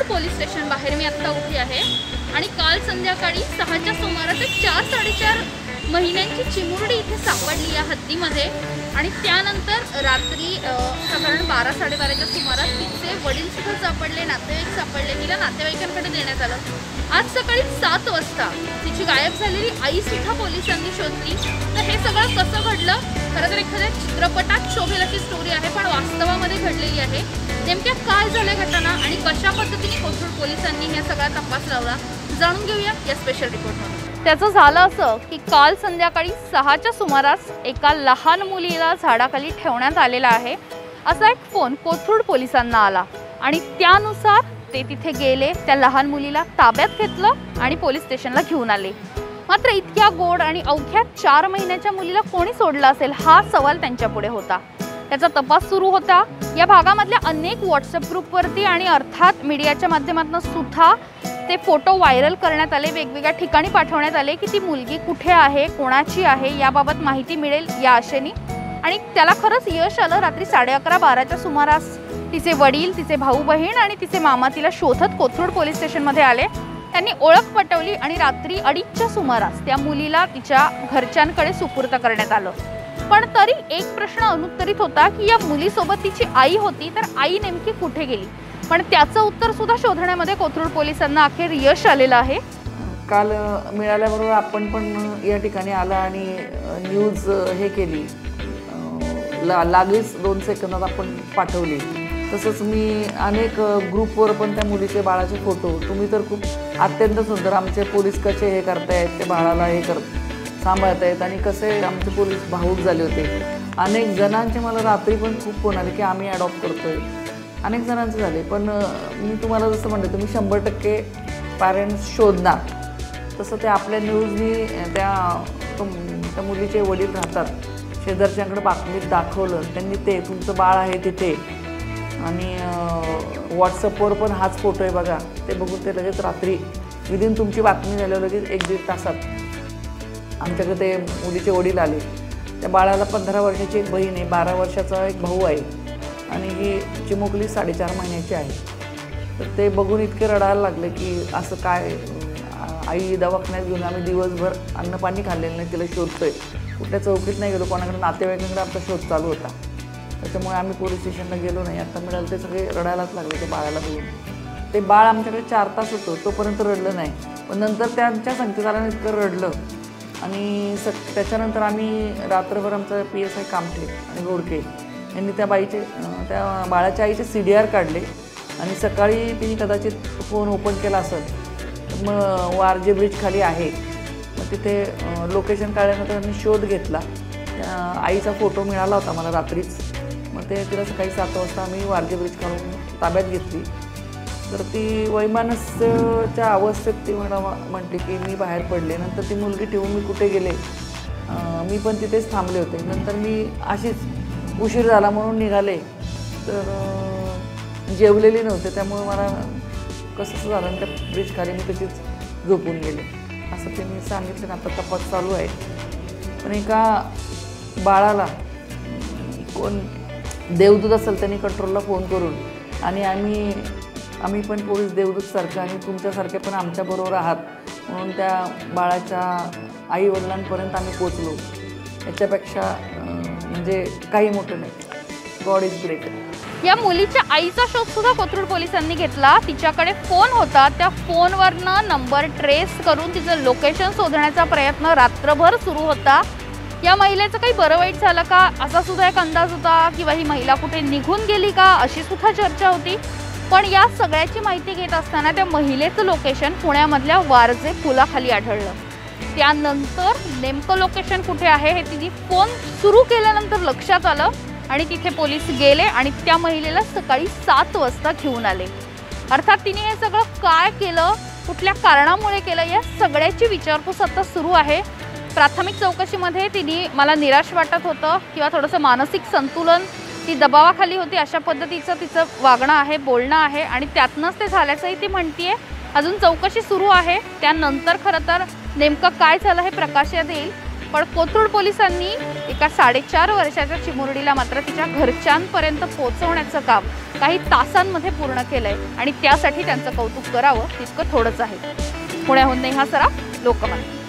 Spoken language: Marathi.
कोथरूड पोलीस स्टेशन बाहेर मी आत्ता उभी आहे आणि काल संध्याकाळी 6च्या सुमारास एक 4-4.5 महिन्यांची चिमुरडी इथे सापडली या हद्दीमध्ये आणि त्यानंतर रात्री साधारण 12-12:30च्या सुमारास तिचे वडील सुद्धा सापडले, नातेवाईक सापडले, तिला नातेवाईकांकडे देण्यात आलं। आज सकाळी 7 वाजता तिची गायब झालेली आई सुद्धा पोलिसांनी शोधली। तर हे सगळं कसं घडलं, खरं तर एखाद्या चित्रपटात शोभेल अशी स्टोरी आहे, पण वास्तवामध्ये घडलेली आहे। नेमक्या काय झाल्या घटना आणि कशा पद्धतीने कोथरूड पोलिसांनी हे सगळा तपास लावला, जाणून घेऊया या स्पेशल रिपोर्टमध्ये। त्याचं झालं असं की काल संध्याकाळी 6च्या सुमारास एका लहान मुलीला झाडाखाली ठेवण्यात आलेला आहे असा एक फोन कोथरूड पोलिसांना आला आणि त्यानुसार ते तिथे गेले, त्या लहान मुलीला ताब्यात घेतलं आणि पोलीस स्टेशनला घेऊन आले। मात्र इतक्या गोड आणि अवघ्या 4 महिन्याच्या मुलीला कोणी सोडलं असेल हा सवाल त्यांच्यापुढे होता। त्याचा तपास सुरू होता। या भागामधल्या अनेक व्हॉट्सअप ग्रुपवरती आणि अर्थात मीडियाच्या माध्यमातून सुद्धा ते फोटो व्हायरल करण्यात आले, वेगवेगळ्या ठिकाणी पाठवण्यात आले की ती मुलगी कुठे आहे, कोणाची आहे याबाबत माहिती मिळेल या आशेने। आणि त्याला खरंच यश आलं। रात्री 11:30-12च्या सुमारास तिचे वडील, तिचे भाऊ बहीण आणि तिचे मामा तिला शोधत कोथरूड पोलीस स्टेशनमध्ये आले। त्यांनी ओळख पटवली आणि रात्री 2:30च्या सुमारास त्या मुलीला तिच्या घरच्यांकडे सुपूर्द करण्यात आलं। पण तरी एक प्रश्न अनुत्तरित होता की या मुलीसोबत तिची आई होती, तर आई नेमकी कुठे गेली? पण त्याचं उत्तर सुद्धा शोधण्यामध्ये कोथरूड पोलिसांना अखेर यश आलेलं आहे। काल मिळाल्याबरोबर आपण पण या ठिकाणी आला आणि न्यूज हे केली, लागलीच 2 सेकंदात आपण पाठवली। तसंच मी अनेक ग्रुपवर पण त्या मुलीचे बाळाचे फोटो, तुम्ही तर खूप अत्यंत सुंदर आमचे पोलीस कसे हे करतायत, ते बाळाला हे सांभाळत आहेत आणि कसे आमचे पोलीस भावूक झाले होते। अनेक जणांचे मला रात्री पण खूप फोन आले की आम्ही अडॉप्ट करतोय, अनेक जणांचे झाले। पण मी तुम्हाला जसं म्हणते तुम्ही 100% पॅरेंट्स शोधणार, तसं ते आपल्या न्यूजनी त्या मुलीचे वडील राहतात, शेजारच्यांकडे बातमीत दाखवलं त्यांनी, ते तुमचं बाळ आहे तिथे आणि व्हॉट्सअपवर पण हाच फोटो आहे बघा, ते बघून ते लगेच रात्री विदिन तुमची बातमी झाल्यावर लगेच 1-1.5 तासात आमच्याकडे ते मुलीचे वडील आले। त्या बाळाला 15 वर्षाची एक बहीण आहे, 12 वर्षाचा एक भाऊ आहे आणि ही चिमुकली 4.5 महिन्याची आहे। तर ते बघून इतके रडायला लागले की असं काय, आई दवाखान्यात घेऊन आम्ही दिवसभर अन्न पाणी खाल्लेलं नाही, तिला शोधतोय, कुठल्या चौकीत नाही गेलो, कोणाकडे नातेवाईकांकडे आमचा शोध चालू होता। त्याच्यामुळे आम्ही पोलीस स्टेशनला गेलो नाही। आता मिळालं ते सगळे रडायलाच लागले ते बाळाला बघून। ते बाळ आमच्याकडे 4 तास होतं, तोपर्यंत रडलं नाही, पण नंतर त्यांच्या संकेताला इतकं रडलं आणि त्याच्यानंतर आम्ही रात्रभर आमचं PSI कामठे आणि गोडके यांनी त्या बाळाच्या आईचे CDR काढले आणि सकाळी तिने कदाचित फोन ओपन केला असेल, मग वारजे ब्रिज खाली आहे, मग तिथे लोकेशन काढल्यानंतर त्यांनी शोध घेतला। आईचा फोटो मिळाला होता मला रात्रीच, मग ते तिला सकाळी 7 वाजता आम्ही वारजे ब्रिज काढून ताब्यात घेतली। तर ती वैमानस्याच्या अवस्थेत ती म्हटली की मी बाहेर पडले। नंतर ती मुलगी ठेवून मी कुठे गेले, मी पण तिथेच थांबले होते। नंतर मी अशीच उशीर झाला म्हणून निघाले, तर जेवलेली नव्हते, त्यामुळे मला कसं झालं त्या ब्रिज खाली मी तशीच झोपून गेले असं ते मी सांगितलं। आता तपास चालू आहे। पण एका बाळाला कोण देवदूत असेल त्यांनी कंट्रोलला फोन करून, आणि आम्ही पण पोलीस देवदूतसारखं आणि तुमच्यासारखे पण आमच्याबरोबर आहात म्हणून त्या बाळाच्या आईवडिलांपर्यंत आम्ही पोचलो, याच्यापेक्षा म्हणजे काही मोठं नाही। God is great. या मुलीच्या आईचा शोध सुद्धा कोथरूड पोलिसांनी घेतला। तिच्याकडे फोन होता, त्या फोनवरनं नंबर ट्रेस करून तिचं लोकेशन शोधण्याचा प्रयत्न रात्रभर सुरू होता। या महिलेचं काही बरं वाईट झालं का असा सुद्धा एक अंदाज होता, किंवा ही महिला कुठे निघून गेली का अशी सुद्धा चर्चा होती। पण या सगळ्याची माहिती घेत असताना त्या महिलेचं लोकेशन पुण्यामधल्या वारजे पुलाखाली आढळलं। त्यानंतर नेमकं लोकेशन कुठे आहे हे तिने फोन सुरू केल्यानंतर लक्षात आलं आणि तिथे पोलीस गेले आणि त्या महिलेला सकाळी 7 वाजता घेऊन आले। अर्थात तिने हे सगळं काय केलं, कुठल्या कारणामुळे केलं, या सगळ्याची विचारपूस आता सुरू आहे। प्राथमिक चौकशीमध्ये तिने मला निराश वाटत होतं किंवा थोडंसं मानसिक संतुलन, ती दबावाखाली होती अशा पद्धतीचं तिचं वागणं आहे, बोलणं आहे आणि त्यातनंच ते झाल्याचंही ती म्हणतीये। अजून चौकशी सुरू आहे, त्यानंतर खरं तर नेमकं काय झालं हे प्रकाशात येईल। पण कोथरूड पोलिसांनी एका 4.5 वर्षाच्या चिमुरडीला मात्र तिच्या घरच्यांपर्यंत पोहोचवण्याचं काम काही तासांमध्ये पूर्ण केलंय आणि त्यासाठी त्यांचं कौतुक करावं तितकं थोडंच आहे. पुण्याहून नेहा सराफ, लोकमत.